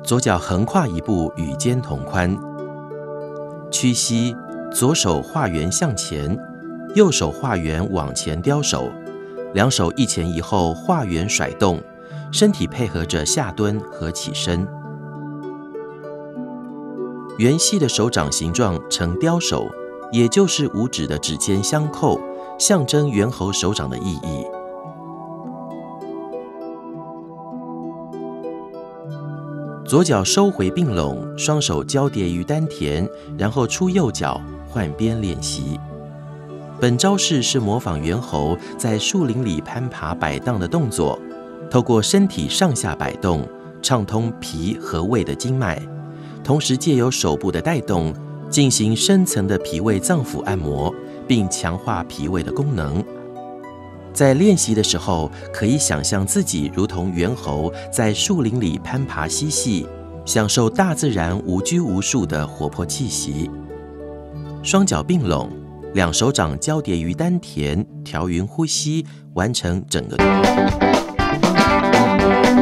左脚横跨一步与肩同宽。屈膝，左手画圆向前，右手画圆往前雕手，两手一前一后画圆甩动，身体配合着下蹲和起身。圆细的手掌形状呈雕手，也就是五指的指尖相扣，象征猿猴手掌的意义。左脚收回并拢，双手交叠于丹田，然后出右脚换边练习。本招式是模仿猿猴在树林里攀爬摆荡的动作，透过身体上下摆动，畅通脾和胃的经脉，同时借由手部的带动，进行深层的脾胃脏腑按摩，并强化脾胃的功能。在练习的时候，可以想象自己如同猿猴在树林里攀爬嬉戏，享受大自然无拘无束的活泼气息。双脚并拢，两手掌交叠于丹田，调匀呼吸，完成整个动作。